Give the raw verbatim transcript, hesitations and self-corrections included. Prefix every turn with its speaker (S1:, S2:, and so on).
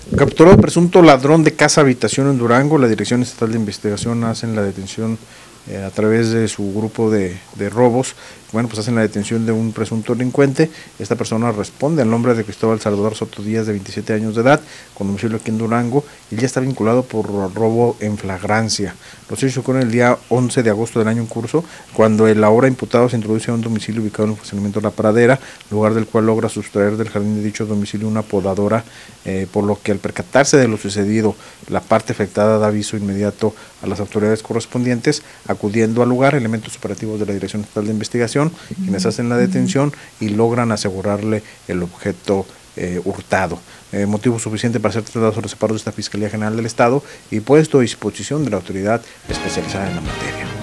S1: Capturado presunto ladrón de casa habitación en Durango, la Dirección Estatal de Investigación hacen la detención eh, a través de su grupo de, de robos. Bueno, pues hacen la detención de un presunto delincuente. Esta persona responde al nombre de Cristóbal Salvador Soto Díaz, de veintisiete años de edad, con domicilio aquí en Durango, y ya está vinculado por robo en flagrancia. Los hechos ocurren el día once de agosto del año en curso, cuando el ahora imputado se introduce a un domicilio ubicado en el fraccionamiento La Pradera, lugar del cual logra sustraer del jardín de dicho domicilio una podadora, eh, por lo que al percatarse de lo sucedido, la parte afectada da aviso inmediato a las autoridades correspondientes, acudiendo al lugar elementos operativos de la Dirección Estatal de Investigación, quienes hacen la detención y logran asegurarle el objeto eh, hurtado. Eh, motivo suficiente para ser trasladado a los separos de esta Fiscalía General del Estado y puesto a disposición de la autoridad especializada en la materia.